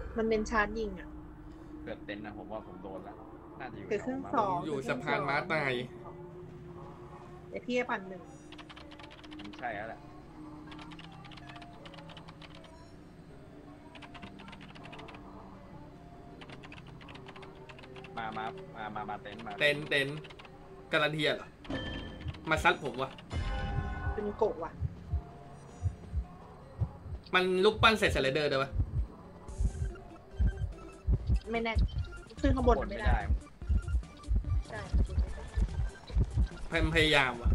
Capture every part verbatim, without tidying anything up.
มันเป็นชาร์จยิงอ่ะเกิดเต็นท์นะผมว่าผมโดนแล้วน่าจะอยู่เกิดขึ้นสองอยู่สะพานม้าตายไอพี่ปั่นหนึ่งใช่แล้วแหละมามามามามาเต็นท์มาเต็นเต็นการันเทียเหรอมาซัดผมวะเป็นโกะว่ะมันลูกปั้นใส่สไลเดอร์ได้ปะไม่แน่ขึ้นข้างบนไม่ได้ใช่พยายามว่ะ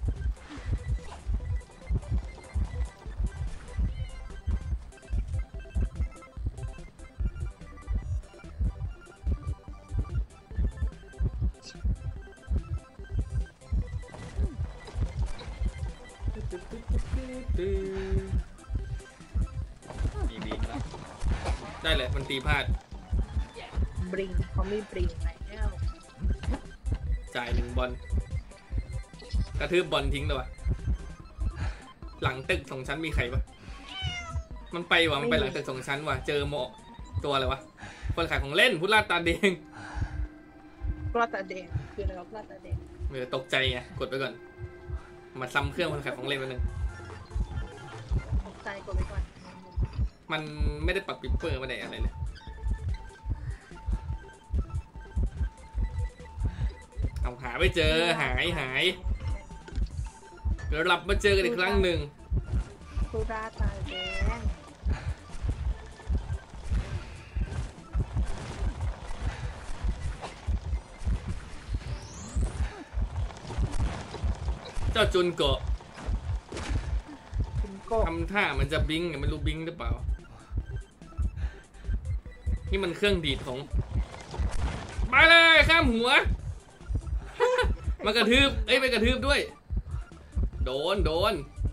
มีบิงแล้วได้เลยมันตีพลาดบริงเขาไม่บริงไหนแน่จ่ายหนึ่งบอลกระทืบบอลทิ้งเลยวะหลังตึกสองชั้นมีใครปะมันไปวะมันไปหลังตึกสองชั้นวะเจอโมตัวอะไรวะคนขายของเล่นพุทธลาดตาแดงพุทธลาดตาแดงคืออะไรวะพุทธลาดตาแดงเมื่อตกใจไงกดไปก่อนมาซ้ำเครื่องคนขายของเล่นไปหนึ่งตกใจกดไปก่อนมันไม่ได้ปรับปิปเปอร์มาได้อะไรเลยเอาหาไม่เจอหายหายเดี๋ยวรับมาเจอกันอีกครั้งหนึ่งพุทธลาดตาแดงเจ้าจุนโกะทำท่ามันจะบิงไม่รู้บิงหรือเปล่านี่มันเครื่องดีดของมาเลยข้ามหัวมากระทืบเอ้ยไปกระทืบด้วยโดนโดน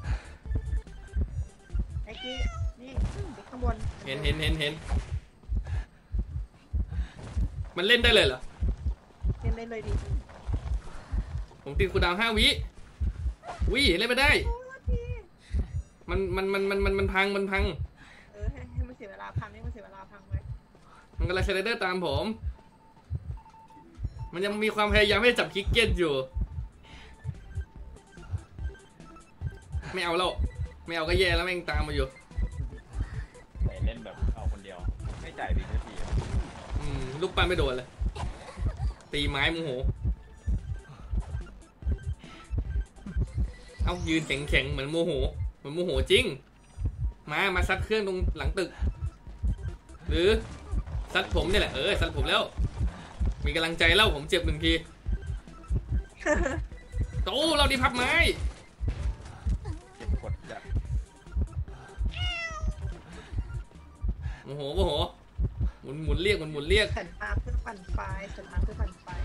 ไอ้กี้นี่ข้างบนเห็นเห็นเห็นเห็นมันเล่นได้เลยเหรอเล่นได้เลยดิผมติดคูดาวห้าวิวิเล่นไม่ได้มันมันมันมันมันมันพังมันพังเออให้ให้มันเสียเวลาพังให้มันเสียเวลาพังไว้มันกำลังสไลเดอร์ตามผมมันยังมีความพยายามให้จับคิกเก็ตอยู่ไม่เอาแล้วไม่เอาก็แย่แล้วแม่งตามมาอยู่เล่นแบบเอาคนเดียวไม่จ่ายบิงสักทีอืมลูกปั้นไม่โดนเลยตีไม้โมโหเอายืนแข็งแข็งเหมือนโมโหเหมือนโมโหจริงมามาซัดเครื่องตรงหลังตึกหรือซัดผมนี่แหละเออซัดผมแล้วมีกำลังใจเล่าผมเจ็บหนึ่งทีโตเราดีพับไม้เก็บกดจัดโมโหโมโหหมุนหมุนเรียกหมุนหมุนเรียกสันปาเพื่อปั่นไฟสันปาเพื่อปั่นไฟ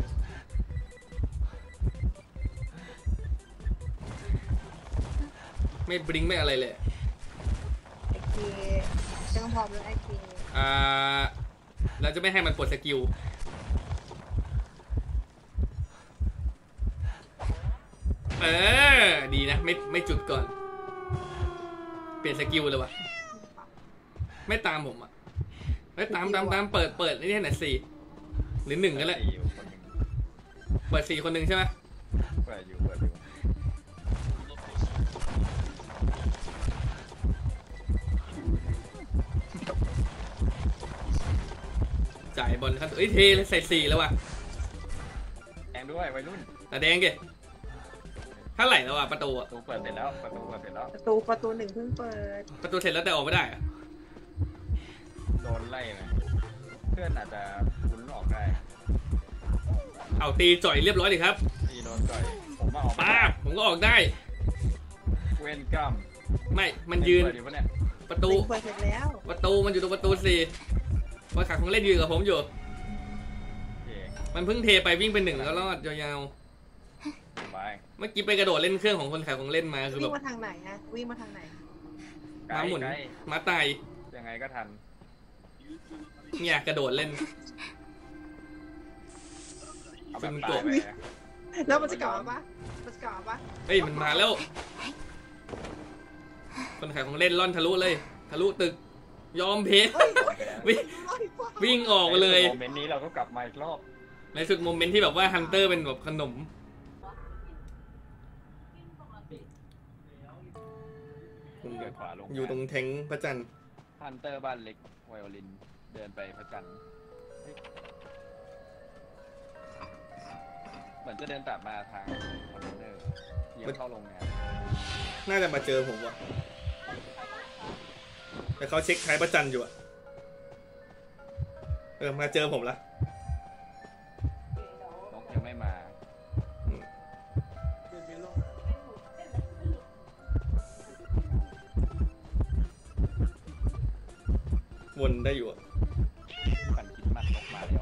ไม่บลิงไม่อะไรเลยไอเกจังพร้อมแล้วไอเกอ่าเราจะไม่ให้มันปลดสกิลเออดีนะไม่ไม่จุดก่อนเปลี่ยนสกิลเลยวะไม่ตามผมอ่ะไม่ตามตามตามเปิดเปิดนี่แหละสี่หรือหนึ่งก็แหละเปิดสี่คนหนึ่งใช่ไหมเปิดอยู่เปิดอยู่จ่ายบอลครับเอ้ยเทเลยใส่สี่แล้วว่ะแดงด้วยวัยรุ่นแต่แดงเกเท่าไหร่แล้วอ่ะประตูอ่ะประตูเปิดเสร็จแล้วประตูเปิดเสร็จแล้วประตูประตูหนึ่งเพิ่งเปิดประตูเสร็จแล้วแต่ออกไม่ได้อะโดนไล่ไหมเพื่อนอาจจะคุ้นออกได้เอาตีจ่อยเรียบร้อยดิครับตีโดนจ่อยผมมาออกป้าผมก็ออกได้เว้นกรรมไม่มันยืนประตูเปิดเสร็จแล้วประตูมันอยู่ตรงประตูสี่พอขาของเล่นยืนกับผมอยู่มันเพิ่งเทไปวิ่งไปหนึ่งแล้วรอดยาวๆเมื่อกี้ไปกระโดดเล่นเครื่องของคนขายของเล่นมาคือแบบวิ่งมาทางไหนฮะวิ่งมาทางไหนม้าหมุนม้าตายยังไงก็ทันเนี่ยกระโดดเล่นเป็นกบแล้วมันจะกลับมาปะมันจะกลับมาปะเฮ้ยมันมาแล้วคนขายของเล่นล่อนทะลุเลยทะลุตึกยอมเพวิ่งวิ่งออกไปเลยโมเมนต์นี้เราก็กลับมาอีกรอบในสุดโมเมนต์ที่แบบว่าฮันเตอร์เป็นแบบขนมผมเดินขวาลงอยู่ตรงแทงพระจันทร์ฮันเตอร์บ้านเล็กไวโอลินเดินไปพระจันทร์เฮ้ยเหมือนจะเดินตามมาทางคอนเทนเนอร์เลี้ยวเข้าโรงงานน่าจะมาเจอผมว่ะแต่เขาเช็คใช้พระจันทร์อยู่อะเออมาเจอผมละนกยังไม่มาวนได้อยู่อะปั่นคิดมัดออกมาแล้ว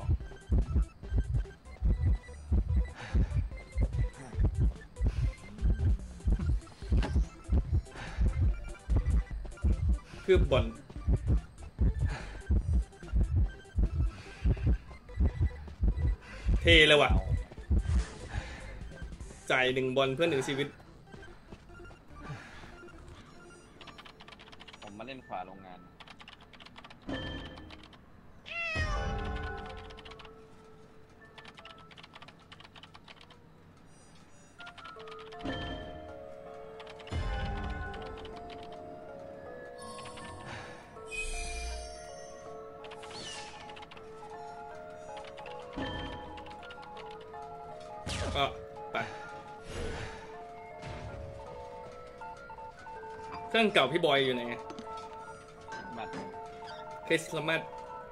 คืบบอลเทเลยว่ะจ่ายหนึ่งบอลเพื่อหนึ่งชีวิตผมมาเล่นขวาโรงงานก็ไปเครื่องเก่าพี่บอยอยู่ไหนมัดคริสต์มาส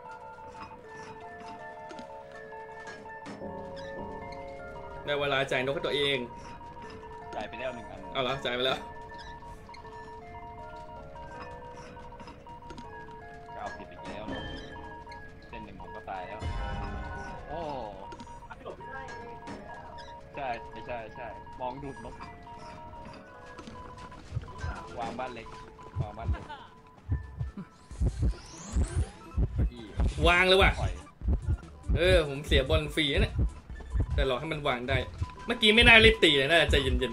ได้เวลาจ่ายนกให้ตัวเองจ่ายไปแล้วหนึ่งอันเอาละจ่ายไปแล้วจะเอาผิดอีกแล้วเส้นหนึ่งผมก็ตายแล้วโอ้ใช่ใช่ใช่มองดูดนกวางบ้านเล็กวางบ้านเล็กเก้าอี้วางเลยว่ะปล่อยเออผมเสียบอลฟรีนะเนี่ยแต่รอให้มันวางได้ เมื่อกี้ไม่น่ารีบตีเลยน่าจะใจเย็น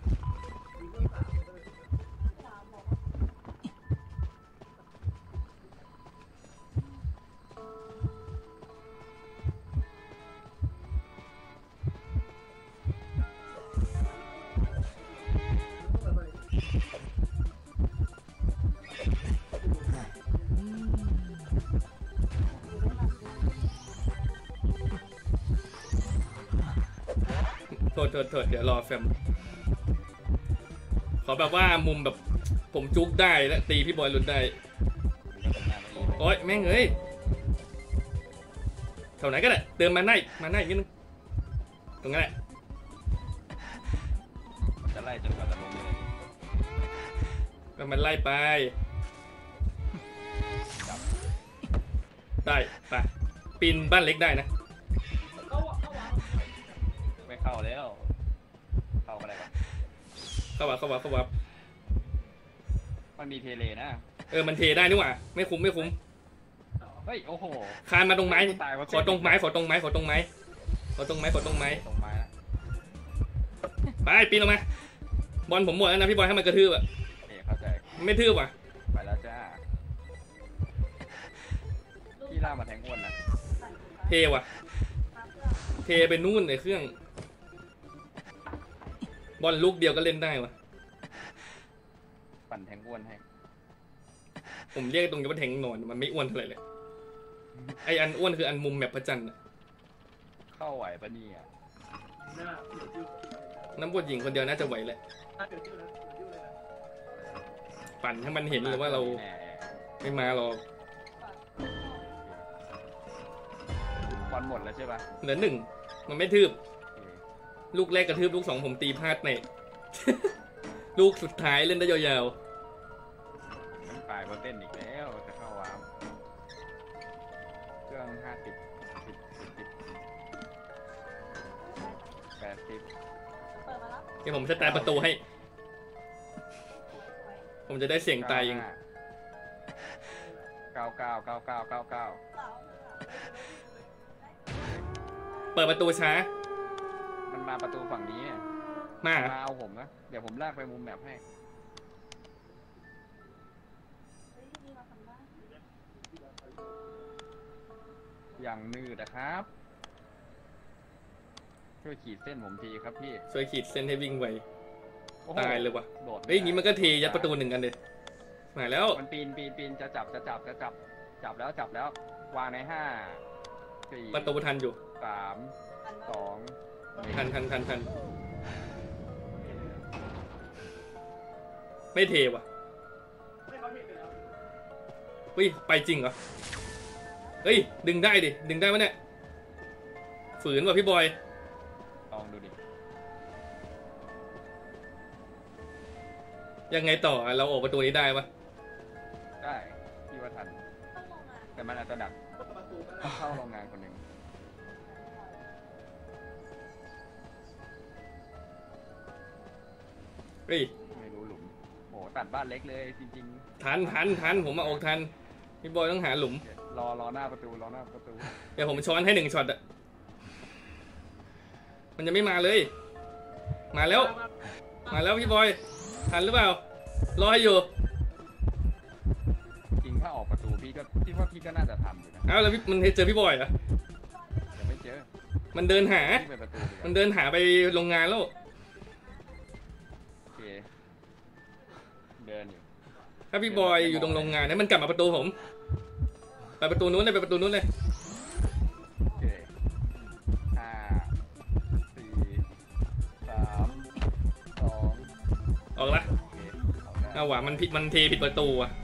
ๆโทษโทษโทษเดี๋ยวรอแฟมขอแบบว่ามุมแบบผมจุกได้และตีพี่บอยหลุดได้ก็ตรงหน้าเก้าอี้โอ๊ยแม่งเอ้ยแถวไหนก็ได้เดินมาหน้าอีกมาหน้าอีกนิดนึงตรงนั้นแหละมันจะไล่จนกว่าจะลงเลยก็มันไล่ไปจับได้ไปปีนบ้านเล็กได้นะไม่เข้าแล้ว เข้าอะไรวะเข้าวับเข้าวับเข้าวับมันมีเทเลนะเออมันเทได้นี่หว่าไม่คุ้มไม่คุ้มเฮ้ย โอ้โหคานมาตรงไม้ตายเพราะขอตรงไม้ขอตรงไม้ขอตรงไม้ขอตรงไม้ขอตรงไม้ตรงไม้นะไปปีนลงมาบอลผมหมดแล้วนะพี่บอยให้มันกระทืบอะเอ๋เข้าใจไม่ทืบว่ะไปแล้วจ้าพี่ล่ามาแทงอ้วนนะเทว่ะเทไปนู่นในเครื่องบอลลูกเดียวก็เล่นได้ว่ะปั่นแทงอ้วนให้ผมเรียกตรงนี้ว่าแทงนอนมันไม่อ้วนเท่าไหร่เลยไออันอ้วนคืออันมุมแมปพระจันทร์อะเข้าไหวปะเนี่ยน้ำบดหญิงคนเดียวน่าจะไหวแหละปั่นให้มันเห็นเลยว่าเราแน่ไม่มาหรอกบอลหมดแล้วใช่ปะเหลือหนึ่งมันไม่ทืบโอเคลูกแรกกระทืบลูกสองผมตีพลาดเตะ ลูกสุดท้ายเล่นได้ยาวน้ำปลายก็เต้นอีกแล้วจะเข้าวามเครื่องห้าสิบสิบสิบสิบแปดสิบๆเดี๋ยวผมจะตายประตูให้ ผมจะได้เสียงตายเองเก้าเก้าเก้าเก้าเก้าเก้าเปิดประตูช้ามันมาประตูฝั่งนี้เนี่ยมามาเอาผมนะ เดี๋ยวผมลากไปมุมแมปให้อย่างนืดนะครับช่วยขีดเส้นผมทีครับพี่ช่วยขีดเส้นให้วิ่งไวโอ้โหตายเลยวะโดดเฮ้ยอย่างนี้มันก็เทยัดประตูหนึ่งกันเลยมาแล้วมันปีนปีนปีนจะจับจะจับจะจับจับแล้วจับแล้ว วางในห้าสี่ประตูทันอยู่สามสองหนึ่งทันทันทันทันไม่เทว่ะไม่เขาเห็นไปแล้วเฮ้ยไปจริงเหรอเฮ้ยดึงได้ดิดึงได้ไหมเนี่ยฝืนว่ะพี่บอยลองดูดิยังไงต่อเราออกประตูนี้ได้ปะได้พี่ว่าทัน แต่มันอาจจะดักประตูก็ต้องเข้าโรงงานคนหนึ่งเฮ้ยไม่รู้หลุมโอ้โหตัดบ้านเล็กเลยจริงทันทันทันผมมาออกทันพี่บอยต้องหาหลุมๆ รอรอหน้าประตูรอหน้าประตูเดี๋ยวผมช้อนให้หนึ่งช็อตอะมันยังไม่มาเลย มาแล้ว มาแล้วพี่บอยทันหรือเปล่ารอให้อยู่จริงถ้าออกประตูพี่ก็พี่ว่าพี่ก็น่าจะทำอยู่นะเอ้าแล้วพี่มันเจอพี่บอยเหรอแต่ไม่เจอมันเดินหาพี่ไปประตูดีกมันว่าเดินหาไปโรงงานแล้วโอเคเดินอยู่ถ้าพี่บอยอยู่ตรงโรงงานเนี่ยมันกลับมาประตูผมไปประตูนู้นเลยไปประตูนู้นเลยโอเคห้าสี่สามสองออกละโอเคเอาได้เอาว่ะมันผิดมันเทผิดประตูอ่ะ